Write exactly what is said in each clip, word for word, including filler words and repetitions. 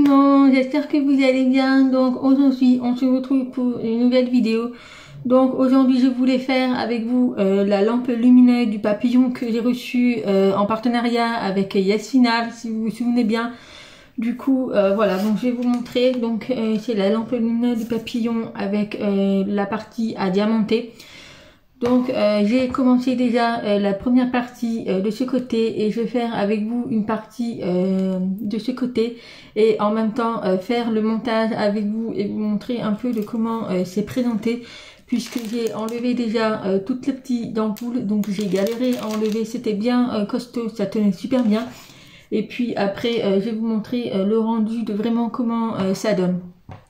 monde, j'espère que vous allez bien. Donc aujourd'hui on se retrouve pour une nouvelle vidéo. Donc aujourd'hui je voulais faire avec vous euh, la lampe lumineuse du papillon que j'ai reçue euh, en partenariat avec Yes Final, si vous vous souvenez bien. Du coup euh, voilà, donc je vais vous montrer. Donc euh, c'est la lampe lumineuse du papillon avec euh, la partie à diamanter. Donc euh, j'ai commencé déjà euh, la première partie euh, de ce côté et je vais faire avec vous une partie euh, de ce côté et en même temps euh, faire le montage avec vous et vous montrer un peu de comment euh, c'est présenté, puisque j'ai enlevé déjà euh, toutes les petites ampoules. Donc j'ai galéré à enlever, c'était bien euh, costaud, ça tenait super bien. Et puis après euh, je vais vous montrer euh, le rendu de vraiment comment euh, ça donne.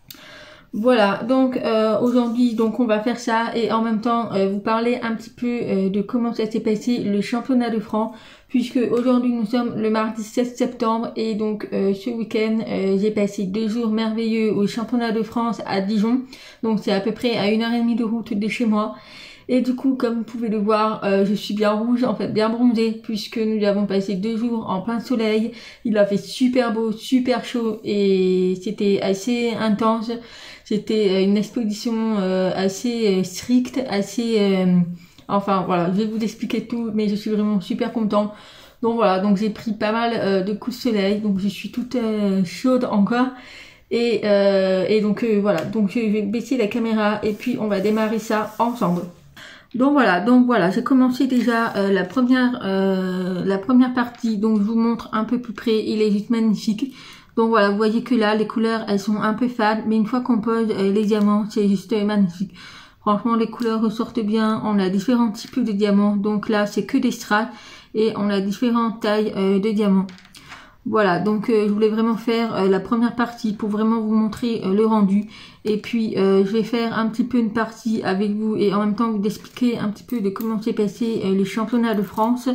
Voilà, donc euh, aujourd'hui donc on va faire ça et en même temps euh, vous parler un petit peu euh, de comment ça s'est passé le championnat de France, puisque aujourd'hui nous sommes le mardi sept septembre et donc euh, ce week-end euh, j'ai passé deux jours merveilleux au championnat de France à Dijon. Donc c'est à peu près à une heure et demie de route de chez moi. Et du coup, comme vous pouvez le voir, euh, je suis bien rouge, en fait bien bronzée, puisque nous avons passé deux jours en plein soleil. Il a fait super beau, super chaud et c'était assez intense. C'était une exposition euh, assez stricte, assez... Euh, enfin voilà, je vais vous expliquer tout, mais je suis vraiment super contente. Donc voilà, donc j'ai pris pas mal euh, de coups de soleil, donc je suis toute euh, chaude encore. Et, euh, et donc euh, voilà, donc je vais baisser la caméra et puis on va démarrer ça ensemble. Donc voilà, donc voilà, j'ai commencé déjà euh, la première euh, la première partie, donc je vous montre un peu plus près, il est juste magnifique. Donc voilà, vous voyez que là, les couleurs, elles sont un peu fades, mais une fois qu'on pose euh, les diamants, c'est juste euh, magnifique. Franchement, les couleurs ressortent bien, on a différents types de diamants, donc là, c'est que des strates, et on a différentes tailles euh, de diamants. Voilà, donc euh, je voulais vraiment faire euh, la première partie pour vraiment vous montrer euh, le rendu. Et puis euh, je vais faire un petit peu une partie avec vous et en même temps vous expliquer un petit peu de comment s'est passé euh, les championnats de France.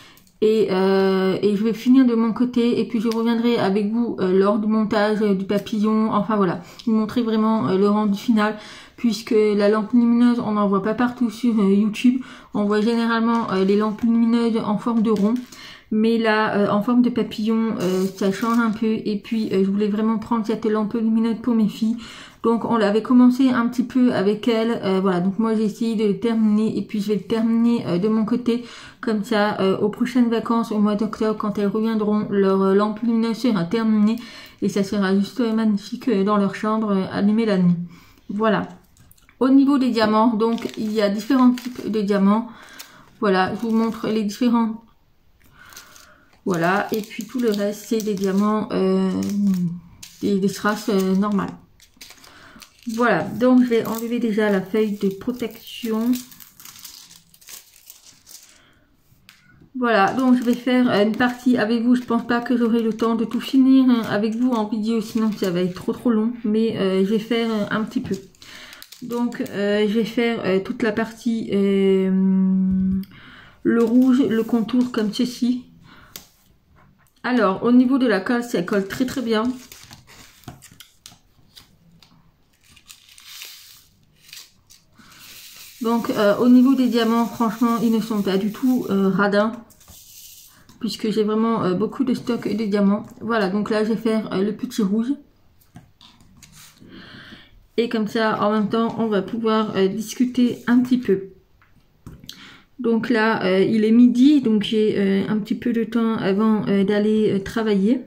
Et, euh, et je vais finir de mon côté et puis je reviendrai avec vous euh, lors du montage euh, du papillon. Enfin voilà, vous montrer vraiment euh, le rendu final, puisque la lampe lumineuse on n'en voit pas partout sur euh, YouTube. On voit généralement euh, les lampes lumineuses en forme de rond. Mais là, euh, en forme de papillon, euh, ça change un peu. Et puis, euh, je voulais vraiment prendre cette lampe lumineuse pour mes filles. Donc, on l'avait commencé un petit peu avec elles. Euh, voilà, donc moi, j'ai essayé de le terminer. Et puis, je vais le terminer euh, de mon côté. Comme ça, euh, aux prochaines vacances, au mois d'octobre, quand elles reviendront, leur euh, lampe lumineuse sera terminée. Et ça sera juste euh, magnifique euh, dans leur chambre, euh, allumée la nuit. Voilà. Au niveau des diamants, donc, il y a différents types de diamants. Voilà, je vous montre les différents. Voilà, et puis tout le reste, c'est des diamants, euh, des, des strass euh, normales. Voilà, donc je vais enlever déjà la feuille de protection. Voilà, donc je vais faire une partie avec vous. Je pense pas que j'aurai le temps de tout finir avec vous en vidéo, sinon ça va être trop trop long. Mais euh, je vais faire un petit peu. Donc euh, je vais faire euh, toute la partie, euh, le rouge, le contour comme ceci. Alors, au niveau de la colle, ça colle très très bien. Donc, euh, au niveau des diamants, franchement, ils ne sont pas du tout euh, radins, puisque j'ai vraiment euh, beaucoup de stock de diamants. Voilà, donc là, je vais faire euh, le petit rouge. Et comme ça, en même temps, on va pouvoir euh, discuter un petit peu. Donc là, euh, il est midi, donc j'ai euh, un petit peu de temps avant euh, d'aller euh, travailler.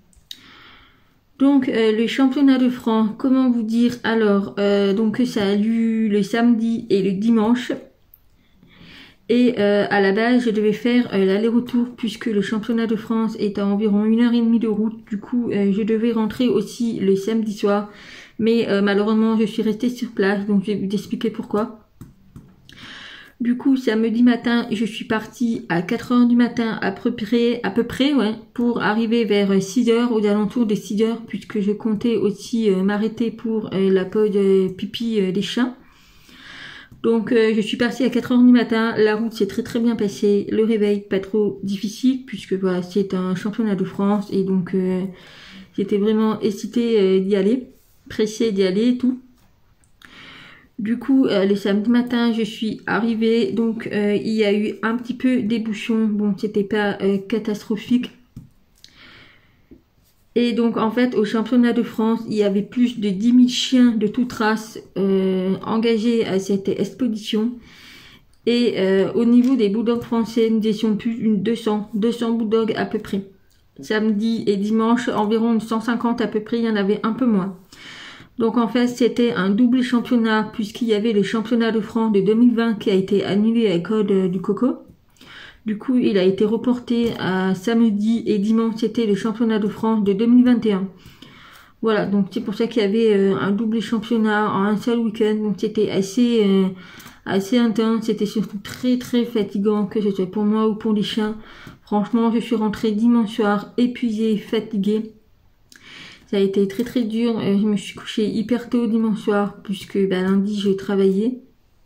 Donc euh, le championnat de France, comment vous dire, alors, euh, donc ça a lieu le samedi et le dimanche. Et euh, à la base, je devais faire euh, l'aller-retour, puisque le championnat de France est à environ une heure et demie de route. Du coup, euh, je devais rentrer aussi le samedi soir. Mais euh, malheureusement, je suis restée sur place, donc je vais vous expliquer pourquoi. Du coup, samedi matin, je suis partie à quatre heures du matin à peu près, à peu près ouais, pour arriver vers six heures, aux alentours de six heures, puisque je comptais aussi euh, m'arrêter pour euh, la pause euh, pipi euh, des chiens. Donc, euh, je suis partie à quatre heures du matin, la route s'est très très bien passée, le réveil pas trop difficile, puisque voilà, c'est un championnat de France, et donc euh, j'étais vraiment excitée euh, d'y aller, pressée d'y aller et tout. Du coup, euh, le samedi matin, je suis arrivée, donc euh, il y a eu un petit peu des bouchons. Bon, c'était pas euh, catastrophique. Et donc en fait au championnat de France, il y avait plus de dix mille chiens de toute race euh, engagés à cette expédition. Et euh, au niveau des bulldogs français, nous étions plus d'une deux cents, deux cents bulldogs à peu près. Samedi et dimanche, environ cent cinquante à peu près, il y en avait un peu moins. Donc en fait, c'était un double championnat puisqu'il y avait le championnat de France de deux mille vingt qui a été annulé à cause du coco. Du coup, il a été reporté à samedi et dimanche, c'était le championnat de France de deux mille vingt et un. Voilà, donc c'est pour ça qu'il y avait euh, un double championnat en un seul week-end. Donc c'était assez, euh, assez intense, c'était surtout très très fatigant, que ce soit pour moi ou pour les chiens. Franchement, je suis rentrée dimanche soir épuisée, fatiguée. Ça a été très très dur, euh, je me suis couchée hyper tôt dimanche soir, puisque bah, lundi je travaillais.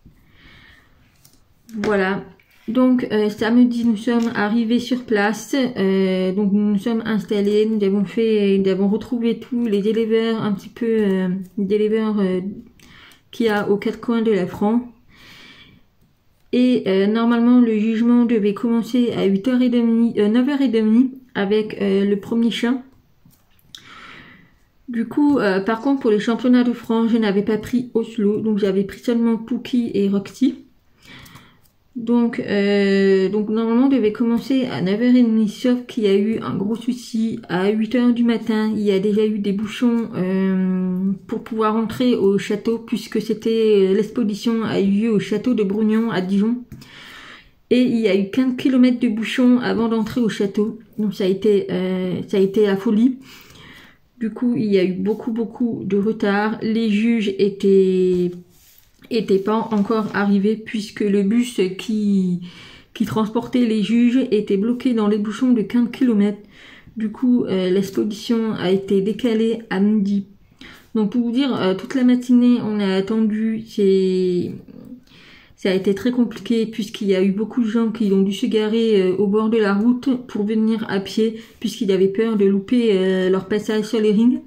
Voilà. Donc euh, samedi nous sommes arrivés sur place, euh, donc nous nous sommes installés, nous avons fait, nous avons retrouvé tous les éleveurs, un petit peu euh, d'éleveurs euh, qu'il y a aux quatre coins de la France. Et euh, normalement le jugement devait commencer à huit heures trente, euh, neuf heures trente avec euh, le premier chien. Du coup, euh, par contre pour les championnats de France, je n'avais pas pris Oslo, donc j'avais pris seulement Pookie et Roxy. Donc, euh, donc normalement on devait commencer à neuf heures trente, sauf qu'il y a eu un gros souci. À huit heures du matin, il y a déjà eu des bouchons euh, pour pouvoir entrer au château, puisque c'était l'exposition a eu lieu au château de Brugnon à Dijon. Et il y a eu quinze kilomètres de bouchons avant d'entrer au château. Donc ça a été, euh, ça a été la folie. Du coup, il y a eu beaucoup beaucoup de retard. Les juges étaient... était pas encore arrivé puisque le bus qui, qui transportait les juges était bloqué dans les bouchons de quinze kilomètres. Du coup, euh, l'exposition a été décalée à midi. Donc pour vous dire, euh, toute la matinée, on a attendu. C'est, ça a été très compliqué puisqu'il y a eu beaucoup de gens qui ont dû se garer euh, au bord de la route pour venir à pied puisqu'ils avaient peur de louper euh, leur passage sur les rings.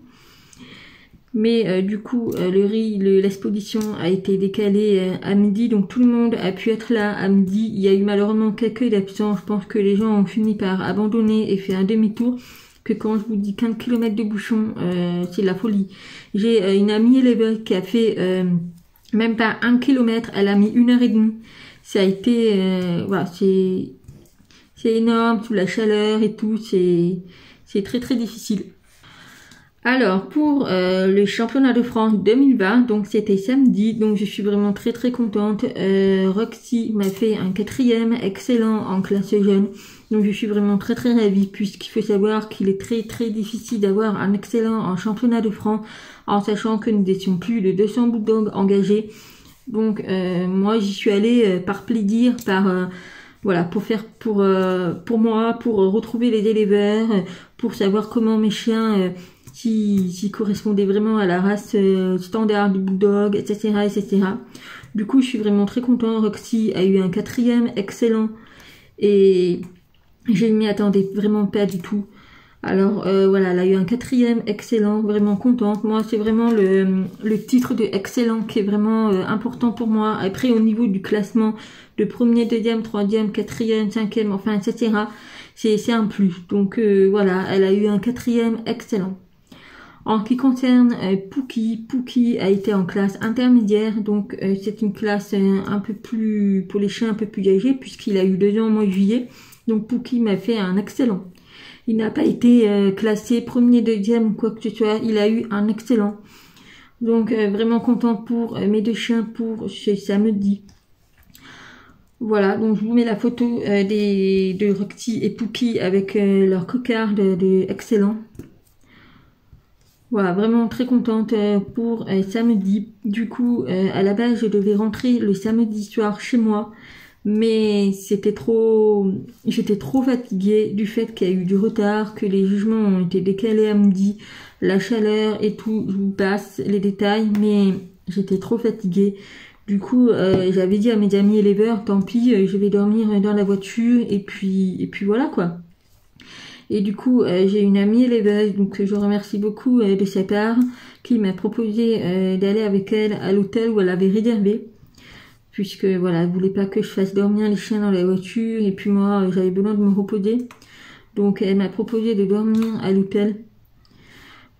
Mais euh, du coup, euh, le riz, l'exposition a été décalée euh, à midi, donc tout le monde a pu être là à midi. Il y a eu malheureusement quelques absents. Je pense que les gens ont fini par abandonner et faire un demi-tour. Que quand je vous dis quinze kilomètres de bouchon, euh, c'est la folie. J'ai euh, une amie élève qui a fait euh, même pas un kilomètre, elle a mis une heure et demie. Ça a été, euh, voilà, c'est c'est énorme, sous la chaleur et tout, c'est c'est très très difficile. Alors pour euh, le championnat de France deux mille vingt, donc c'était samedi, donc je suis vraiment très très contente. Euh, Roxy m'a fait un quatrième excellent en classe jeune, donc je suis vraiment très très ravie puisqu'il faut savoir qu'il est très très difficile d'avoir un excellent en championnat de France en sachant que nous étions plus de deux cents bulldogs engagés. Donc euh, moi j'y suis allée euh, par plaisir, par euh, voilà, pour faire pour euh, pour moi, pour retrouver les éleveurs, pour savoir comment mes chiens euh, Qui, qui correspondait vraiment à la race euh, standard du bulldog, et cetera, et cetera. Du coup, je suis vraiment très contente. Roxy a eu un quatrième excellent et je ne m'y attendais vraiment pas du tout. Alors euh, voilà, elle a eu un quatrième excellent, vraiment contente. Moi, c'est vraiment le, le titre de excellent qui est vraiment euh, important pour moi. Après, au niveau du classement de premier, deuxième, troisième, quatrième, cinquième, enfin, et cetera, c'est un plus. Donc euh, voilà, elle a eu un quatrième excellent. En ce qui concerne euh, Pookie, Pookie a été en classe intermédiaire, donc euh, c'est une classe euh, un peu plus, pour les chiens un peu plus âgés, puisqu'il a eu deux ans au mois de juillet. Donc Pookie m'a fait un excellent. Il n'a pas été euh, classé premier, deuxième ou quoi que ce soit, il a eu un excellent. Donc euh, vraiment content pour euh, mes deux chiens pour ce samedi. Voilà, donc je vous mets la photo euh, des, de Roxy et Pookie avec euh, leur cocarde de, de excellent. Voilà, vraiment très contente pour euh, samedi. Du coup, euh, à la base, je devais rentrer le samedi soir chez moi. Mais c'était trop... J'étais trop fatiguée du fait qu'il y a eu du retard, que les jugements ont été décalés à midi, la chaleur et tout. Je vous passe les détails, mais j'étais trop fatiguée. Du coup, euh, j'avais dit à mes amis éleveurs, tant pis, je vais dormir dans la voiture et puis, et puis voilà quoi. Et du coup, euh, j'ai une amie éleveuse, donc je remercie beaucoup euh, de sa part, qui m'a proposé euh, d'aller avec elle à l'hôtel où elle avait réservé. Puisque voilà, elle voulait pas que je fasse dormir les chiens dans la voiture, et puis moi, euh, j'avais besoin de me reposer. Donc elle m'a proposé de dormir à l'hôtel.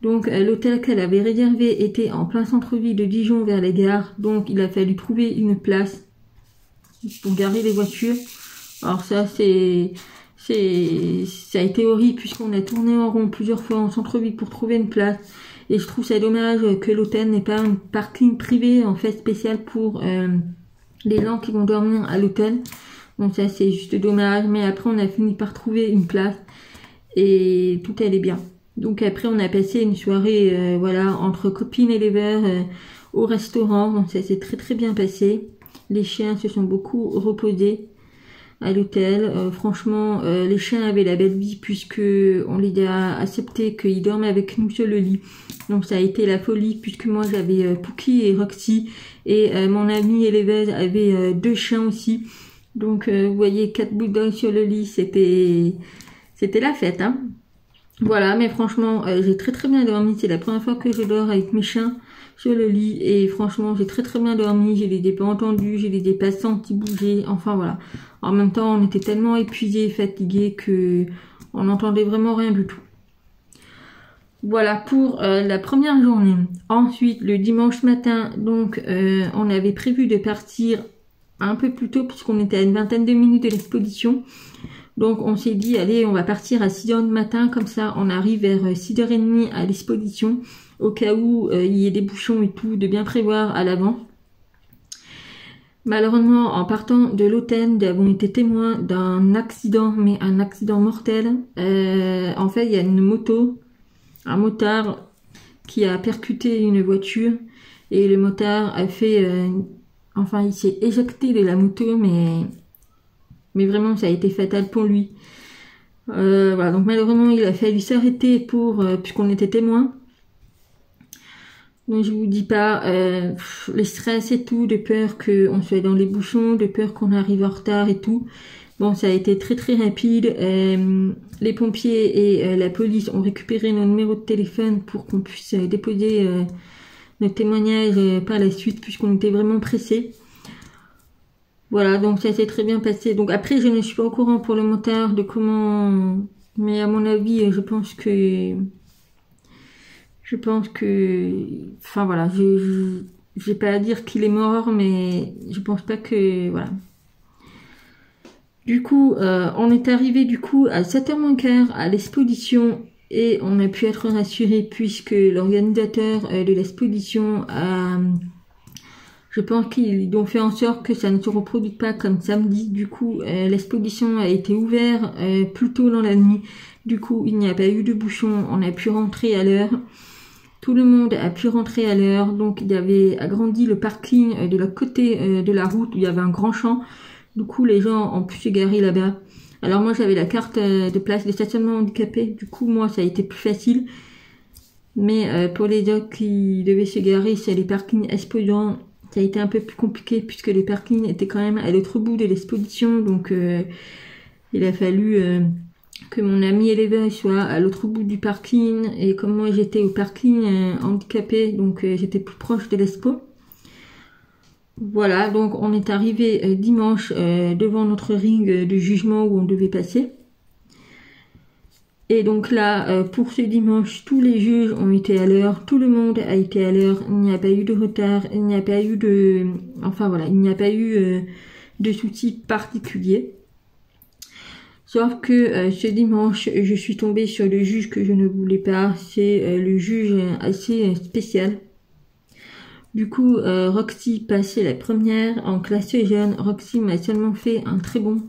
Donc euh, l'hôtel qu'elle avait réservé était en plein centre-ville de Dijon vers les gares. Donc il a fallu trouver une place pour garer les voitures. Alors ça c'est c'est ça a été horrible puisqu'on a tourné en rond plusieurs fois en centre-ville pour trouver une place. Et je trouve ça dommage que l'hôtel n'ait pas un parking privé en fait spécial pour euh, les gens qui vont dormir à l'hôtel. Donc ça c'est juste dommage. Mais après on a fini par trouver une place et tout allait bien. Donc après on a passé une soirée euh, voilà entre copines et éleveurs euh, au restaurant. Donc ça s'est très très bien passé. Les chiens se sont beaucoup reposés à l'hôtel. Euh, franchement, euh, les chiens avaient la belle vie puisque on les a acceptés qu'ils dorment avec nous sur le lit. Donc ça a été la folie puisque moi j'avais euh, Pookie et Roxy et euh, mon ami éleveuse avait euh, deux chiens aussi. Donc euh, vous voyez quatre bulldogs sur le lit, c'était c'était la fête hein. Voilà, mais franchement euh, j'ai très très bien dormi. C'est la première fois que je dors avec mes chiens sur le lit et franchement j'ai très très bien dormi. Je les ai pas entendus, je les ai pas sentis bouger, enfin voilà. En même temps on était tellement épuisés et fatigués que on n'entendait vraiment rien du tout. Voilà pour euh, la première journée. Ensuite le dimanche matin, donc euh, on avait prévu de partir un peu plus tôt puisqu'on était à une vingtaine de minutes de l'exposition. Donc on s'est dit allez on va partir à six heures du matin, comme ça on arrive vers six heures trente à l'exposition, au cas où euh, il y ait des bouchons et tout, de bien prévoir à l'avant. Malheureusement en partant de l'hôtel nous avons été témoins d'un accident, mais un accident mortel. Euh, en fait il y a une moto, un motard qui a percuté une voiture et le motard a fait, euh, enfin il s'est éjecté de la moto mais... Mais vraiment, ça a été fatal pour lui. Euh, voilà, donc malheureusement, il a fallu s'arrêter pour, euh, puisqu'on était témoins. Donc je vous dis pas, euh, pff, le stress et tout, de peur qu'on soit dans les bouchons, de peur qu'on arrive en retard et tout. Bon, ça a été très très rapide. Euh, les pompiers et euh, la police ont récupéré nos numéros de téléphone pour qu'on puisse euh, déposer euh, notre témoignage euh, par la suite, puisqu'on était vraiment pressés. Voilà, donc ça s'est très bien passé. Donc après, je ne suis pas au courant pour le motard de comment... Mais à mon avis, je pense que... Je pense que... Enfin voilà, je n'ai pas à dire qu'il est mort, mais je pense pas que... Voilà. Du coup, euh, on est arrivé du coup à sept heures moins quart à l'exposition et on a pu être rassuré puisque l'organisateur euh, de l'exposition a... Je pense qu'ils ont fait en sorte que ça ne se reproduise pas comme samedi. Du coup, euh, l'exposition a été ouverte euh, plus tôt dans la nuit. Du coup, il n'y a pas eu de bouchon. On a pu rentrer à l'heure. Tout le monde a pu rentrer à l'heure. Donc, il y avait agrandi le parking euh, de l'autre côté euh, de la route où il y avait un grand champ. Du coup, les gens ont pu se garer là-bas. Alors, moi, j'avais la carte euh, de place de stationnement handicapé. Du coup, moi, ça a été plus facile. Mais euh, pour les autres qui devaient se garer sur les parkings exposants, ça a été un peu plus compliqué puisque les parkings étaient quand même à l'autre bout de l'exposition. Donc euh, il a fallu euh, que mon ami éleveur soit à l'autre bout du parking. Et comme moi j'étais au parking euh, handicapé, donc euh, j'étais plus proche de l'expo. Voilà, donc on est arrivé euh, dimanche euh, devant notre ring de jugement où on devait passer. Et donc là, euh, pour ce dimanche, tous les juges ont été à l'heure, tout le monde a été à l'heure, il n'y a pas eu de retard, il n'y a pas eu de... Enfin voilà, il n'y a pas eu euh, de soucis particuliers. Sauf que euh, ce dimanche, je suis tombée sur le juge que je ne voulais pas, c'est euh, le juge assez euh, spécial. Du coup, euh, Roxy passait la première en classe jeune, Roxy m'a seulement fait un très bon.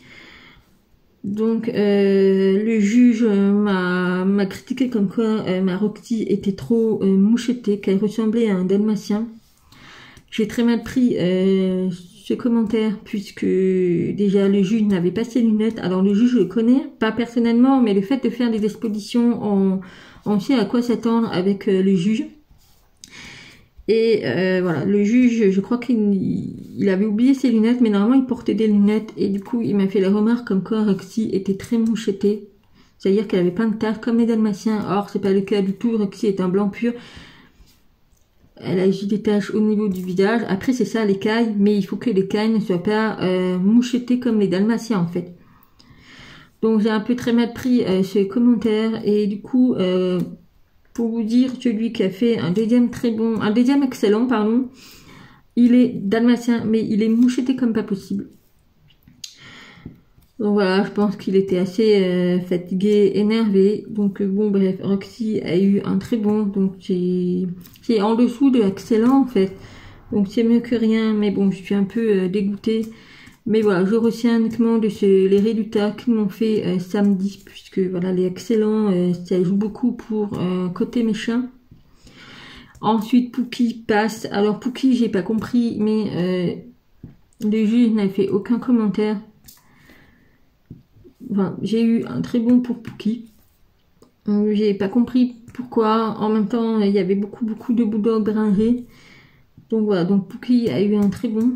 Donc euh, le juge m'a m'a critiqué comme quoi euh, ma Roxy était trop euh, mouchetée, qu'elle ressemblait à un dalmatien. J'ai très mal pris euh, ce commentaire puisque déjà le juge n'avait pas ses lunettes. Alors le juge je le connais, pas personnellement, mais le fait de faire des expositions, on, on sait à quoi s'attendre avec euh, le juge. Et euh, voilà, le juge, je crois qu'il il avait oublié ses lunettes, mais normalement il portait des lunettes. Et du coup, il m'a fait la remarque comme quoi Roxy était très mouchetée. C'est-à-dire qu'elle avait plein de taches comme les dalmatiens. Or, c'est pas le cas du tout. Roxy est un blanc pur. Elle a juste des taches au niveau du visage. Après, c'est ça, l'écaille. Mais il faut que l'écaille ne soit pas euh, mouchetée comme les dalmatiens, en fait. Donc, j'ai un peu très mal pris euh, ce commentaire. Et du coup... Euh, pour vous dire, celui qui a fait un deuxième très bon, un deuxième excellent, pardon, il est dalmatien, mais il est moucheté comme pas possible. Donc voilà, je pense qu'il était assez euh, fatigué, énervé. Donc euh, bon, bref, Roxy a eu un très bon, donc c'est en dessous de excellent en fait. Donc c'est mieux que rien, mais bon, je suis un peu euh, dégoûtée. Mais voilà, je retiens uniquement de ce, les résultats qu'ils m'ont fait euh, samedi, puisque voilà, les excellents, euh, ça joue beaucoup pour euh, côté méchant. Ensuite, Pookie passe. Alors Pookie, j'ai pas compris, mais euh, le juge n'a fait aucun commentaire. Enfin, j'ai eu un très bon pour Pookie. J'ai pas compris pourquoi. En même temps, il y avait beaucoup, beaucoup de bulldogs rangés. Donc voilà, donc Pookie a eu un très bon.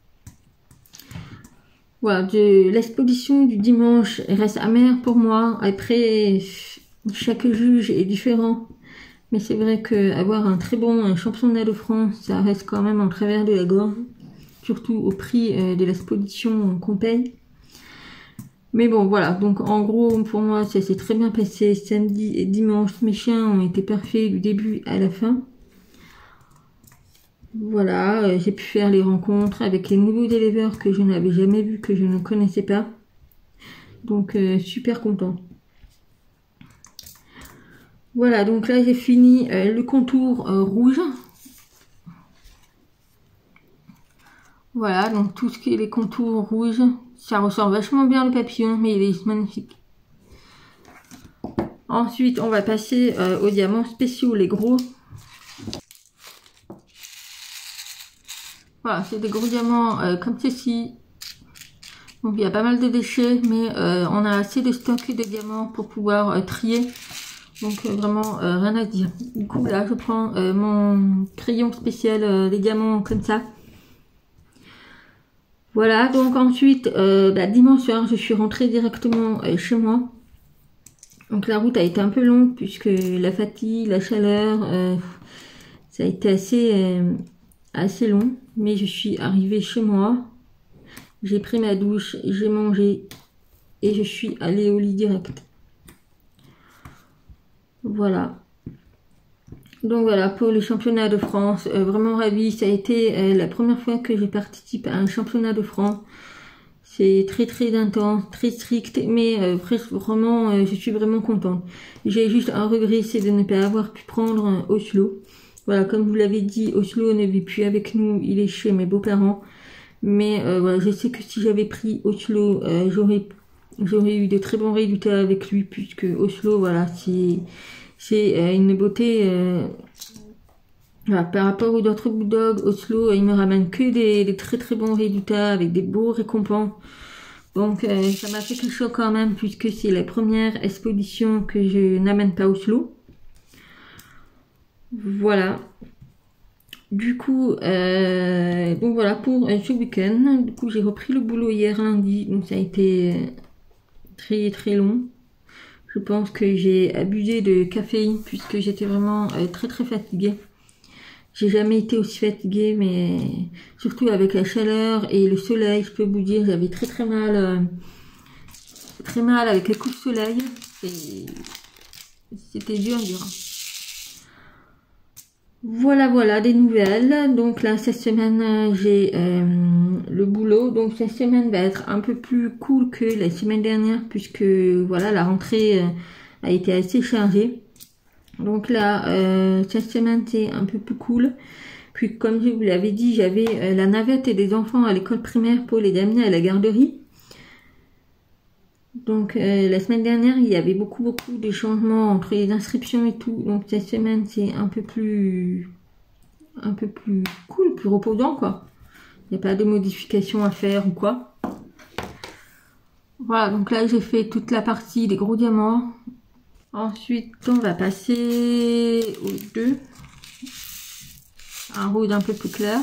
Voilà, l'exposition du dimanche reste amère pour moi. Après, chaque juge est différent. Mais c'est vrai qu'avoir un très bon un championnat de France, ça reste quand même en travers de la gorge. Surtout au prix euh, de l'exposition qu'on paye. Mais bon, voilà. Donc, en gros, pour moi, ça s'est très bien passé. Samedi et dimanche, mes chiens ont été parfaits du début à la fin. Voilà, euh, j'ai pu faire les rencontres avec les nouveaux éleveurs que je n'avais jamais vus, que je ne connaissais pas. Donc, euh, super content. Voilà, donc là, j'ai fini euh, le contour euh, rouge. Voilà, donc tout ce qui est les contours rouges, ça ressort vachement bien le papillon, mais il est magnifique. Ensuite, on va passer euh, aux diamants spéciaux, les gros. Voilà, c'est des gros diamants euh, comme ceci. Donc il y a pas mal de déchets, mais euh, on a assez de stock de diamants pour pouvoir euh, trier. Donc euh, vraiment euh, rien à dire. Du coup là je prends euh, mon crayon spécial euh, des diamants comme ça. Voilà, donc ensuite euh, bah, dimanche soir je suis rentrée directement euh, chez moi. Donc la route a été un peu longue puisque la fatigue, la chaleur, euh, ça a été assez... Euh, assez long, mais je suis arrivée chez moi, j'ai pris ma douche, j'ai mangé et je suis allée au lit direct. Voilà. Donc voilà pour le championnat de France, euh, vraiment ravie, ça a été euh, la première fois que je participe à un championnat de France. C'est très très intense, très strict, mais euh, vraiment euh, je suis vraiment contente. J'ai juste un regret, c'est de ne pas avoir pu prendre un Oslo. Voilà, comme vous l'avez dit, Oslo ne vit plus avec nous, il est chez mes beaux-parents. Mais euh, voilà, je sais que si j'avais pris Oslo, euh, j'aurais j'aurais eu de très bons résultats avec lui, puisque Oslo, voilà, c'est c'est euh, une beauté. Euh, voilà, par rapport aux autres bulldogs, Oslo, il me ramène que des, des très très bons résultats avec des beaux récompenses. Donc euh, ça m'a fait quelque chose quand même, puisque c'est la première exposition que je n'amène pas Oslo. Voilà. Du coup, euh, donc voilà pour euh, ce week-end. Du coup, j'ai repris le boulot hier lundi, donc ça a été très très long. Je pense que j'ai abusé de caféine puisque j'étais vraiment euh, très très fatiguée. J'ai jamais été aussi fatiguée, mais surtout avec la chaleur et le soleil, je peux vous dire, j'avais très très mal, euh, très mal avec les coups de soleil. C'était dur, dur. Voilà, voilà, des nouvelles. Donc là, cette semaine, j'ai euh, le boulot. Donc cette semaine va être un peu plus cool que la semaine dernière, puisque voilà, la rentrée euh, a été assez chargée. Donc là, euh, cette semaine, c'est un peu plus cool. Puis comme je vous l'avais dit, j'avais euh, la navette et des enfants à l'école primaire pour les amener à la garderie. Donc euh, la semaine dernière, il y avait beaucoup beaucoup de changements entre les inscriptions et tout. Donc cette semaine, c'est un peu plus un peu plus cool, plus reposant quoi. Il n'y a pas de modifications à faire ou quoi. Voilà, donc là j'ai fait toute la partie des gros diamants. Ensuite, on va passer aux deux. Un rouge un peu plus clair.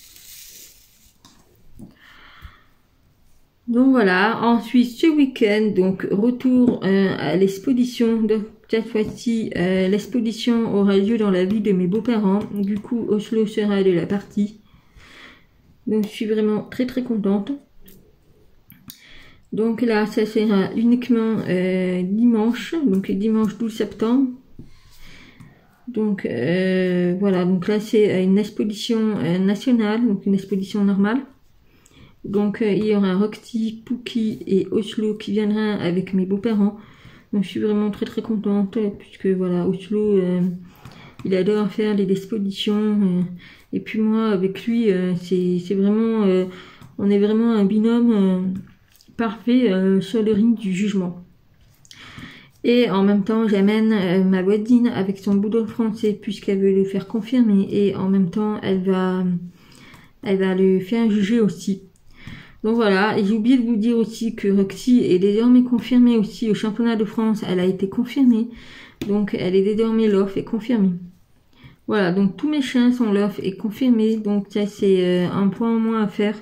Donc voilà, ensuite ce week-end, donc retour euh, à l'exposition. De cette fois-ci, euh, l'exposition aura lieu dans la ville de mes beaux-parents. Du coup, Oslo sera de la partie. Donc je suis vraiment très très contente. Donc là, ça sera uniquement euh, dimanche, donc dimanche douze septembre. Donc euh, voilà, donc là c'est une exposition euh, nationale, donc une exposition normale. Donc euh, il y aura Roxy, Pookie et Oslo qui viendront avec mes beaux-parents. Donc je suis vraiment très très contente puisque voilà, Oslo euh, il adore faire les expositions euh, et puis moi avec lui euh, c'est vraiment euh, on est vraiment un binôme euh, parfait euh, sur le ring du jugement. Et en même temps j'amène euh, ma voisine avec son bulldog français puisqu'elle veut le faire confirmer et en même temps elle va elle va le faire juger aussi. Donc voilà, et j'ai oublié de vous dire aussi que Roxy est désormais confirmée aussi au championnat de France. Elle a été confirmée, donc elle est désormais l'offre est confirmée. Voilà, donc tous mes chiens sont l'offre est confirmée, donc ça c'est euh, un point en moins à faire.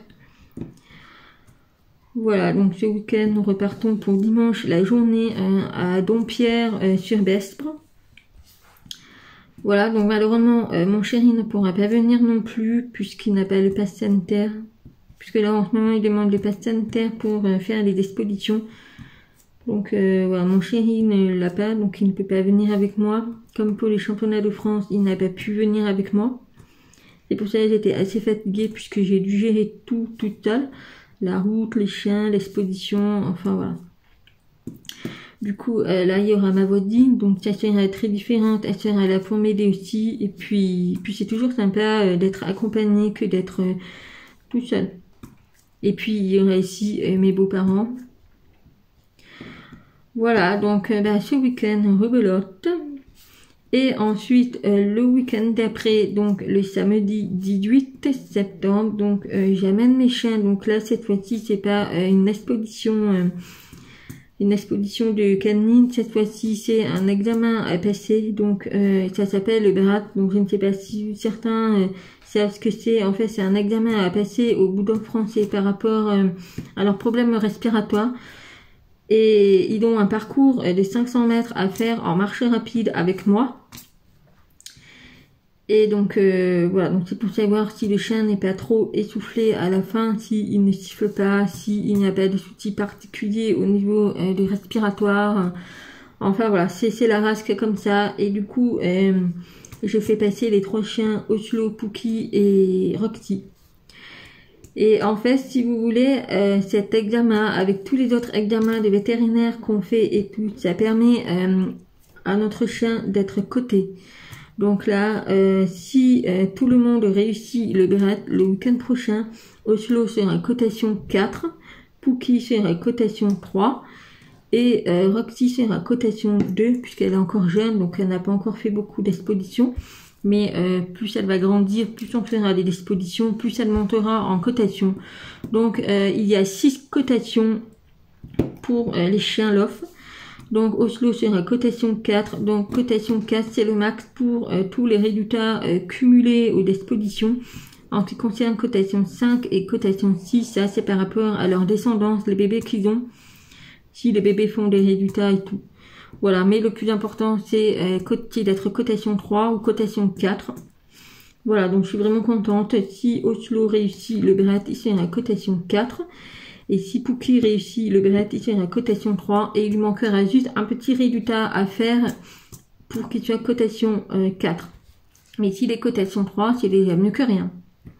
Voilà, donc ce week-end nous repartons pour dimanche la journée euh, à Dompierre euh, sur Bestre. Voilà, donc malheureusement euh, mon chéri ne pourra pas venir non plus puisqu'il n'a pas le pass sanitaire. Puisque là en ce moment il demande le pass sanitaire pour euh, faire des expositions. Donc euh, voilà, mon chéri ne l'a pas, donc il ne peut pas venir avec moi. Comme pour les championnats de France, il n'a pas pu venir avec moi. C'est pour ça que j'étais assez fatiguée puisque j'ai dû gérer tout toute seule. La route, les chiens, l'exposition, enfin voilà. Du coup euh, là il y aura ma voisine, donc ça sera très différente, elle sera là pour m'aider aussi. Et puis, puis c'est toujours sympa euh, d'être accompagnée que d'être euh, tout seul. Et puis il y aura ici euh, mes beaux-parents. Voilà, donc euh, bah, ce week-end rebelote. Et ensuite euh, le week-end d'après, donc le samedi dix-huit septembre, donc euh, j'amène mes chiens. Donc là cette fois-ci c'est pas euh, une exposition, euh, une exposition de canine. Cette fois-ci c'est un examen à passer. Donc euh, ça s'appelle le B R A T. Donc je ne sais pas si certains euh, savent ce que c'est. En fait c'est un examen à passer aux bulldog français par rapport euh, à leurs problèmes respiratoires. Et ils ont un parcours de cinq cents mètres à faire en marche rapide avec moi. Et donc euh, voilà, donc c'est pour savoir si le chien n'est pas trop essoufflé à la fin, s'il ne siffle pas, s'il n'y a pas de soucis particuliers au niveau euh, des respiratoires. Enfin voilà, c'est la race comme ça. Et du coup, euh, je fais passer les trois chiens, Oslo, Pookie et Roxy. Et en fait, si vous voulez, euh, cet examen, avec tous les autres examens de vétérinaires qu'on fait et tout, ça permet euh, à notre chien d'être coté. Donc là, euh, si euh, tout le monde réussit le B R A T le week-end prochain, Oslo sera cotation quatre, Pookie sera cotation trois et euh, Roxy sera cotation deux, puisqu'elle est encore jeune, donc elle n'a pas encore fait beaucoup d'expositions. Mais euh, plus elle va grandir, plus on fera des expositions, plus elle montera en cotation. Donc euh, il y a six cotations pour euh, les chiens Lof. Donc Oslo sera cotation quatre. Donc cotation quatre c'est le max pour euh, tous les résultats euh, cumulés aux expositions. En ce qui concerne cotation cinq et cotation six, ça c'est par rapport à leur descendance, les bébés qu'ils ont. Si les bébés font des résultats et tout. Voilà, mais le plus important c'est euh, d'être cotation trois ou cotation quatre. Voilà, donc je suis vraiment contente. Si Oslo réussit le B R A T, il sera cotation quatre. Et si Pookie réussit le B R A T, il sera cotation trois. Et il lui manquera juste un petit résultat à faire pour qu'il soit cotation euh, quatre. Mais s'il est cotation trois, c'est déjà mieux que rien.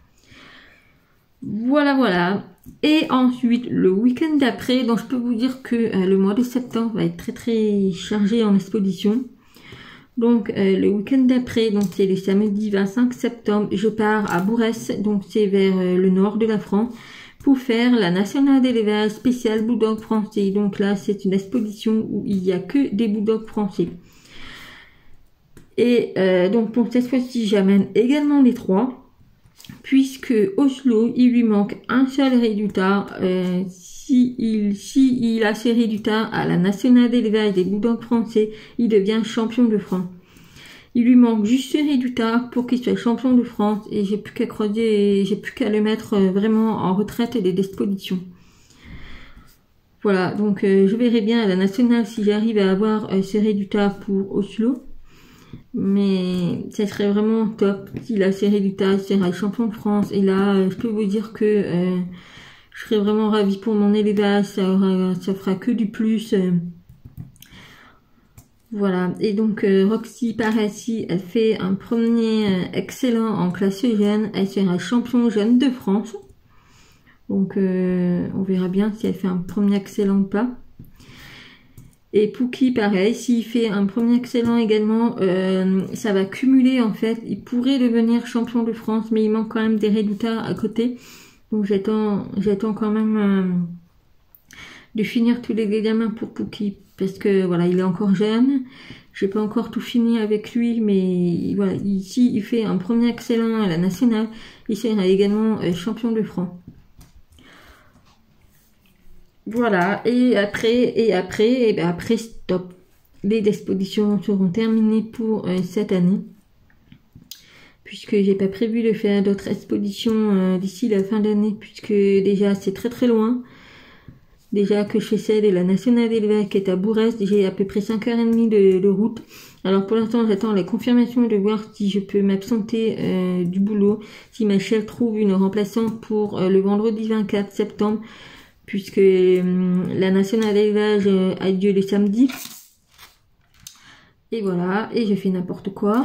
Voilà, voilà. Et ensuite, le week-end d'après, donc je peux vous dire que euh, le mois de septembre va être très très chargé en exposition. Donc euh, le week-end d'après, donc c'est le samedi vingt-cinq septembre, je pars à Bourès, donc c'est vers euh, le nord de la France, pour faire la nationale d'élevage spéciale bulldog français. Donc là, c'est une exposition où il n'y a que des bulldogs français. Et euh, donc pour cette fois-ci, j'amène également les trois. Puisque Oslo, il lui manque un seul résultat. Euh, si, il, si il a ses résultats à la nationale d'élevage des bulldogs français, il devient champion de France. Il lui manque juste ce résultat pour qu'il soit champion de France et j'ai plus qu'à croiser, j'ai plus qu'à le mettre vraiment en retraite des expositions. Voilà, donc euh, je verrai bien à la nationale si j'arrive à avoir euh, ces résultats pour Oslo. Mais ça serait vraiment top s'il a ses résultats, il sera champion de France. Et là, euh, je peux vous dire que euh, je serais vraiment ravie pour mon élevage, ça, aura, ça fera que du plus. Euh. Voilà, et donc euh, Roxy Parassi, elle fait un premier euh, excellent en classe jeune, elle sera champion jeune de France. Donc euh, on verra bien si elle fait un premier excellent ou pas. Et Pookie, pareil, s'il fait un premier excellent également, euh, ça va cumuler en fait. Il pourrait devenir champion de France, mais il manque quand même des résultats à côté. Donc j'attends j'attends quand même euh, de finir tous les examens pour Pookie. Parce que voilà, il est encore jeune. J'ai pas encore tout fini avec lui, mais voilà, ici il fait un premier excellent à la nationale, il sera également euh, champion de France. Voilà, et après, et après, et ben après stop. Les expositions seront terminées pour euh, cette année. Puisque j'ai pas prévu de faire d'autres expositions euh, d'ici la fin d'année, puisque déjà c'est très très loin. Déjà que je fais celle de la nationale d'élevage qui est à Bourrest, j'ai à peu près cinq heures trente de, de route. Alors pour l'instant j'attends la confirmation de voir si je peux m'absenter euh, du boulot, si ma chef trouve une remplaçante pour euh, le vendredi vingt-quatre septembre, puisque euh, la nationale d'élevage euh, a lieu le samedi. Et voilà, et je fais n'importe quoi.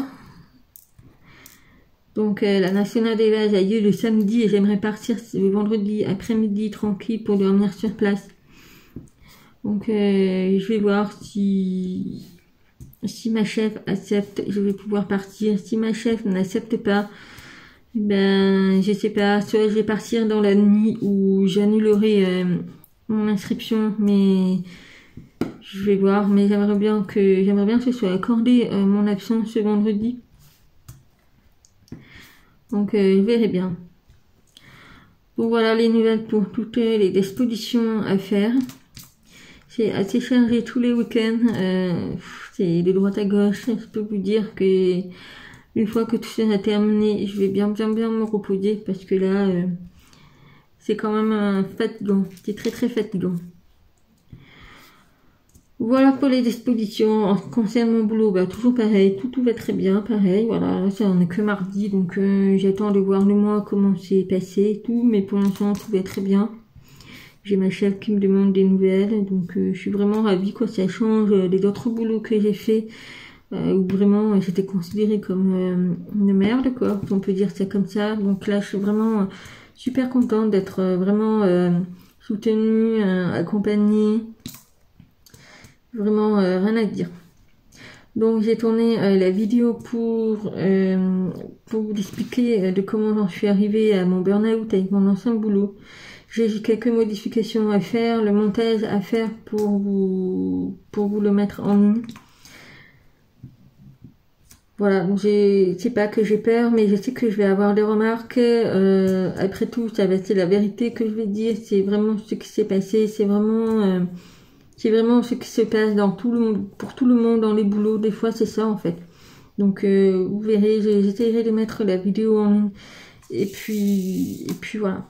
Donc euh, la nationale d'élevage a lieu le samedi et j'aimerais partir le vendredi après-midi tranquille pour dormir sur place. Donc euh, je vais voir si si ma chef accepte, je vais pouvoir partir. Si ma chef n'accepte pas, ben je sais pas, soit je vais partir dans la nuit ou j'annulerai euh, mon inscription, mais je vais voir. Mais j'aimerais bien que j'aimerais bien que ce soit accordé euh, mon absence ce vendredi. Donc euh, je verrai bien. Donc voilà les nouvelles pour toutes les expositions à faire. C'est assez chargé tous les week-ends. Euh, c'est de droite à gauche. Je peux vous dire que une fois que tout sera terminé, je vais bien bien bien me reposer parce que là, euh, c'est quand même un fatigant. C'est très très fatigant. Voilà pour les expositions. En ce qui concerne mon boulot, bah toujours pareil, tout tout va très bien, pareil. Voilà, là ça on est que mardi, donc euh, j'attends de voir le mois comment c'est passé et tout, mais pour l'instant tout va très bien. J'ai ma chef qui me demande des nouvelles, donc euh, je suis vraiment ravie quoi, ça change euh, des autres boulots que j'ai fait, euh, où vraiment euh, j'étais considérée comme euh, une merde quoi, on peut dire ça comme ça. Donc là je suis vraiment euh, super contente d'être euh, vraiment euh, soutenue, euh, accompagnée. Vraiment euh, rien à dire. Donc j'ai tourné euh, la vidéo pour, euh, pour vous expliquer euh, de comment j'en suis arrivée à mon burn-out avec mon ancien boulot. J'ai quelques modifications à faire, le montage à faire pour vous, pour vous le mettre en ligne. Voilà, donc c'est pas que j'ai peur, mais je sais que je vais avoir des remarques. Euh, après tout, ça va être la vérité que je vais dire. C'est vraiment ce qui s'est passé. C'est vraiment... Euh, C'est vraiment ce qui se passe dans tout le monde, pour tout le monde dans les boulots. Des fois, c'est ça en fait. Donc, euh, vous verrez, j'essaierai de mettre la vidéo en ligne. Et puis, et puis voilà.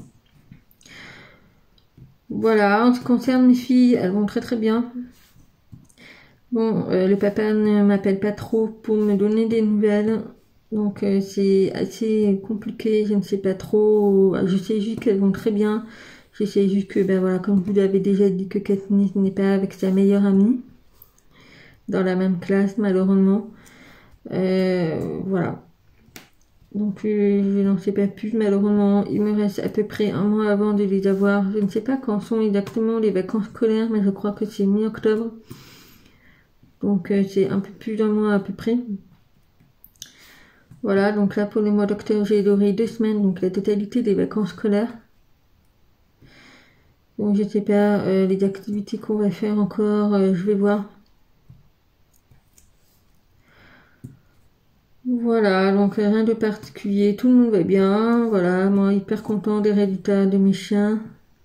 Voilà, en ce qui concerne mes filles, elles vont très très bien. Bon, euh, le papa ne m'appelle pas trop pour me donner des nouvelles. Donc, euh, c'est assez compliqué. Je ne sais pas trop. Je sais juste qu'elles vont très bien. Je sais juste que, ben voilà, comme vous l'avez déjà dit, que Katniss n'est pas avec sa meilleure amie. Dans la même classe, malheureusement. Euh, voilà. Donc, euh, je n'en sais pas plus, malheureusement. Il me reste à peu près un mois avant de les avoir. Je ne sais pas quand sont exactement les vacances scolaires, mais je crois que c'est mi-octobre. Donc, euh, c'est un peu plus d'un mois à peu près. Voilà, donc là, pour le mois d'octobre, j'ai doré deux semaines, donc la totalité des vacances scolaires. Donc je sais pas, euh, les activités qu'on va faire encore, euh, je vais voir. Voilà, donc euh, rien de particulier, tout le monde va bien, voilà, moi hyper content des résultats de mes chiens.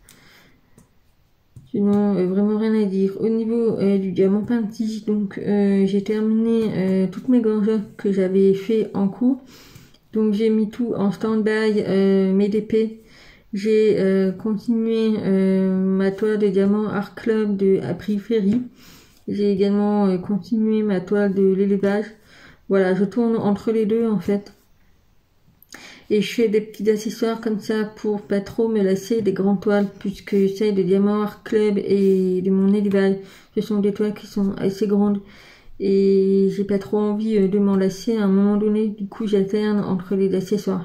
Sinon, euh, vraiment rien à dire. Au niveau euh, du diamant peinti, donc euh, j'ai terminé euh, toutes mes gorges que j'avais fait en cours. Donc j'ai mis tout en stand-by, euh, mes D P. J'ai euh, continué euh, ma toile de diamant Art Club de Apri Ferry. J'ai également euh, continué ma toile de l'élevage. Voilà, je tourne entre les deux en fait. Et je fais des petits accessoires comme ça pour pas trop me lasser des grandes toiles, puisque celles de diamant Art Club et de mon élevage, ce sont des toiles qui sont assez grandes. et j'ai pas trop envie de m'en lasser à un moment donné, du coup j'alterne entre les accessoires.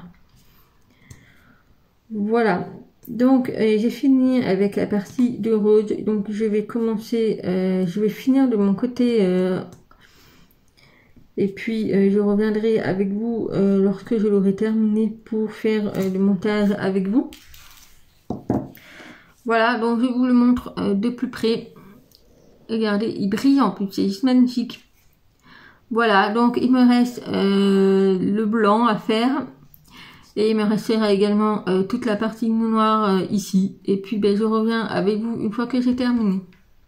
Voilà, donc euh, j'ai fini avec la partie de rose, donc je vais commencer, euh, je vais finir de mon côté euh, et puis euh, je reviendrai avec vous euh, lorsque je l'aurai terminé pour faire euh, le montage avec vous. Voilà, donc je vous le montre euh, de plus près. Regardez, il brille en plus, c'est juste magnifique. Voilà, donc il me reste euh, le blanc à faire. Et il me restera également euh, toute la partie noire euh, ici. Et puis ben, je reviens avec vous une fois que j'ai terminé.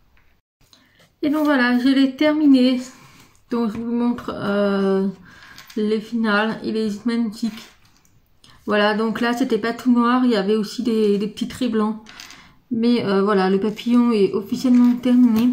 Et donc voilà, je l'ai terminé. Donc je vous montre euh, le final. Il est magnifique. Voilà, donc là c'était pas tout noir. Il y avait aussi des, des petits traits blancs. Mais euh, voilà, le papillon est officiellement terminé.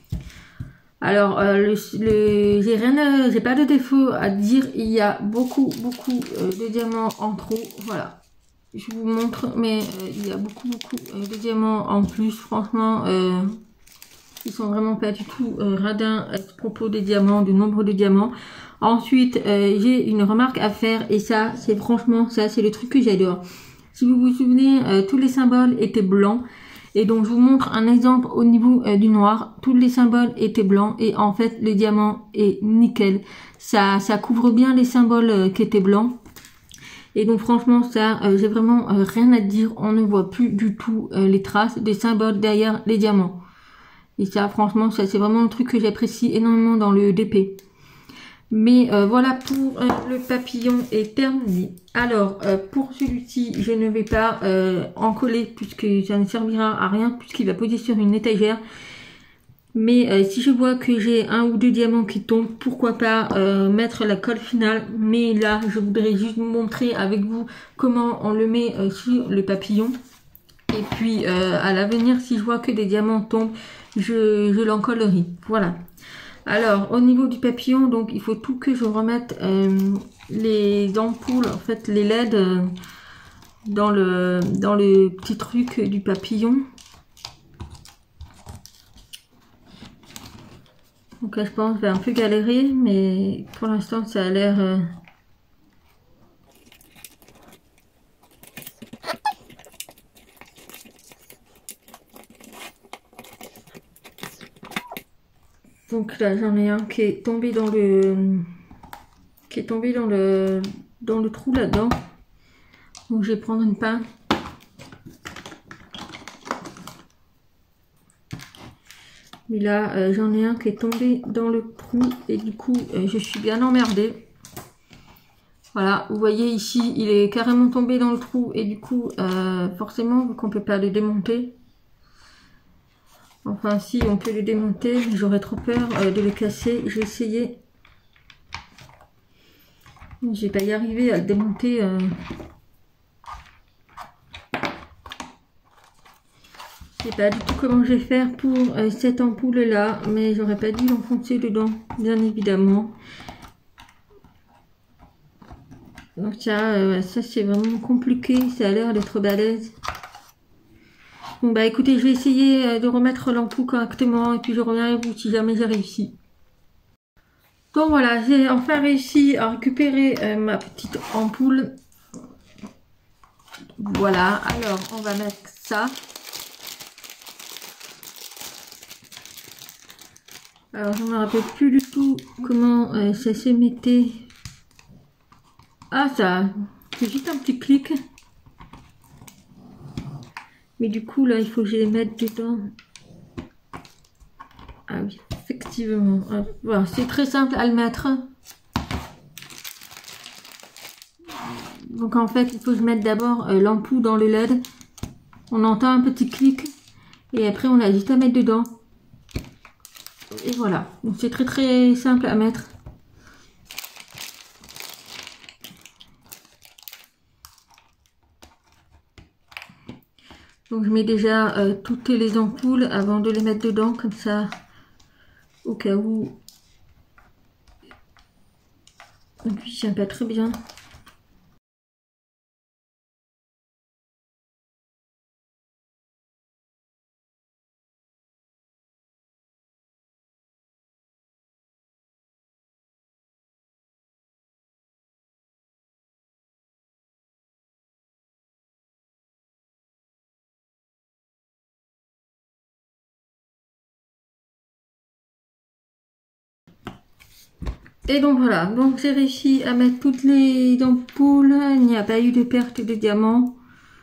Alors, euh, le, le, j'ai rien, j'ai pas de défaut à dire. Il y a beaucoup, beaucoup euh, de diamants en trop. Voilà, je vous montre, mais euh, il y a beaucoup, beaucoup euh, de diamants en plus. Franchement, euh, ils sont vraiment pas du tout euh, radins à propos des diamants, du nombre de diamants. Ensuite, euh, j'ai une remarque à faire et ça, c'est franchement, ça, c'est le truc que j'adore. Si vous vous souvenez, euh, tous les symboles étaient blancs. Et donc je vous montre un exemple au niveau euh, du noir. Tous les symboles étaient blancs et en fait le diamant est nickel. Ça, ça couvre bien les symboles euh, qui étaient blancs. Et donc franchement ça, euh, j'ai vraiment euh, rien à dire. On ne voit plus du tout euh, les traces des symboles derrière les diamants. Et ça franchement, ça c'est vraiment un truc que j'apprécie énormément dans le D P. Mais euh, voilà pour euh, le papillon est terminé. Alors euh, pour celui-ci, je ne vais pas euh, en coller puisque ça ne servira à rien puisqu'il va poser sur une étagère. Mais euh, si je vois que j'ai un ou deux diamants qui tombent, pourquoi pas euh, mettre la colle finale. Mais là, je voudrais juste vous montrer avec vous comment on le met euh, sur le papillon. Et puis euh, à l'avenir, si je vois que des diamants tombent, je, je l'encollerai. Voilà. Alors, au niveau du papillon, donc il faut tout que je remette euh, les ampoules, en fait les L E D euh, dans le dans le petit truc du papillon. Donc là, je pense que je vais un peu galérer, mais pour l'instant, ça a l'air... Euh... Donc là, j'en ai un qui est tombé dans le... qui est tombé dans le dans le trou là-dedans. Donc je vais prendre une pince. Mais là, euh, j'en ai un qui est tombé dans le trou et du coup, euh, je suis bien emmerdée. Voilà, vous voyez ici, il est carrément tombé dans le trou et du coup, euh, forcément, vu qu'on peut pas le démonter. Enfin, si, on peut le démonter, j'aurais trop peur euh, de le casser. Je vais essayer. Je vais pas y arriver à le démonter. Euh... Je sais pas du tout comment je vais faire pour euh, cette ampoule là, mais j'aurais pas dû l'enfoncer dedans, bien évidemment. Donc ça, euh, ça c'est vraiment compliqué, ça a l'air d'être balèze. Bon bah écoutez, je vais essayer euh, de remettre l'ampoule correctement et puis je reviens avec vous si jamais j'ai réussi. Donc voilà, j'ai enfin réussi à récupérer euh, ma petite ampoule. Voilà, alors on va mettre ça. Alors je ne me rappelle plus du tout comment euh, ça se mettait. Ah ça, c'est juste un petit clic. Mais du coup là il faut que je les mette dedans. Ah oui, effectivement. Voilà, c'est très simple à le mettre. Donc en fait il faut que je mette d'abord euh, l'ampoule dans le L E D. On entend un petit clic. Et après on a juste à mettre dedans. Et voilà, donc c'est très très simple à mettre. Donc je mets déjà euh, toutes les ampoules avant de les mettre dedans, comme ça, au cas où. Donc je tiens pas très bien. Et donc voilà, donc j'ai réussi à mettre toutes les ampoules, il n'y a pas eu de perte de diamants.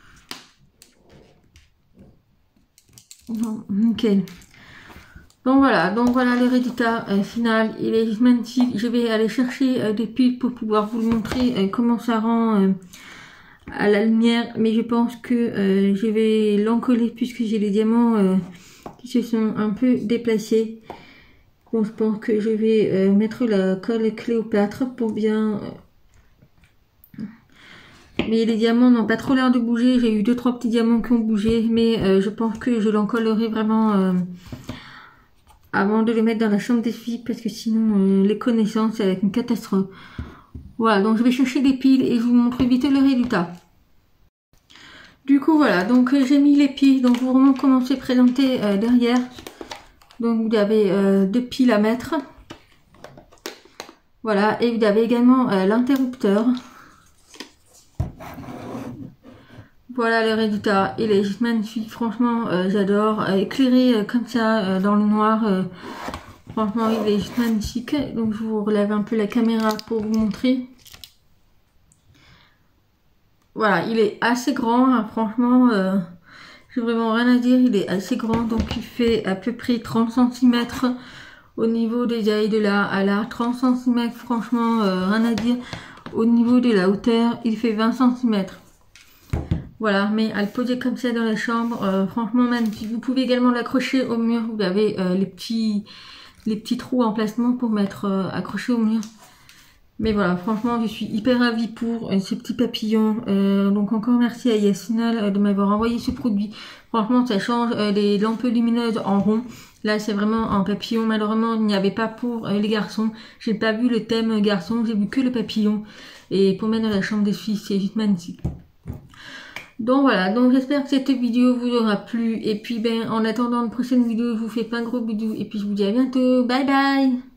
Non, nickel. Donc voilà, donc voilà le résultat euh, final, il est magnifique. Je vais aller chercher euh, des piles pour pouvoir vous le montrer euh, comment ça rend euh, à la lumière, mais je pense que euh, je vais l'encoller puisque j'ai les diamants euh, qui se sont un peu déplacés. Donc je pense que je vais euh, mettre la colle Cléopâtre pour bien... Euh... Mais les diamants n'ont pas trop l'air de bouger, j'ai eu deux trois petits diamants qui ont bougé, mais euh, je pense que je l'encollerai vraiment euh, avant de les mettre dans la chambre des filles, parce que sinon euh, les connaissances ça va être une catastrophe. Voilà, donc je vais chercher des piles et je vous montre vite le résultat. Du coup voilà, donc euh, j'ai mis les piles, donc vous vraiment comment c'est présenté euh, derrière. Donc vous avez euh, deux piles à mettre. Voilà, et vous avez également euh, l'interrupteur. Voilà le résultat, il est juste magnifique, franchement euh, j'adore. Euh, éclairé euh, comme ça euh, dans le noir, euh, franchement il est juste magnifique. Donc je vous relève un peu la caméra pour vous montrer. Voilà, il est assez grand, hein, franchement... Euh, j'ai vraiment rien à dire, il est assez grand, donc il fait à peu près trente centimètres au niveau des ailes de là à là. trente centimètres, franchement, euh, rien à dire. Au niveau de la hauteur, il fait vingt centimètres. Voilà, mais à le poser comme ça dans la chambre, euh, franchement magnifique. Vous pouvez également l'accrocher au mur, vous avez euh, les petits les petits trous en placement pour mettre euh, accroché au mur. Mais voilà, franchement, je suis hyper ravie pour euh, ce petit papillon. Euh, donc encore merci à Yasinal euh, de m'avoir envoyé ce produit. Franchement, ça change euh, les lampes lumineuses en rond. Là, c'est vraiment un papillon. Malheureusement, il n'y avait pas pour euh, les garçons. J'ai pas vu le thème garçon, j'ai vu que le papillon. Et pour mettre dans la chambre des filles, c'est juste magnifique. Donc voilà, donc j'espère que cette vidéo vous aura plu. Et puis, ben, en attendant une prochaine vidéo, je vous fais plein de gros bisous. Et puis, je vous dis à bientôt. Bye bye!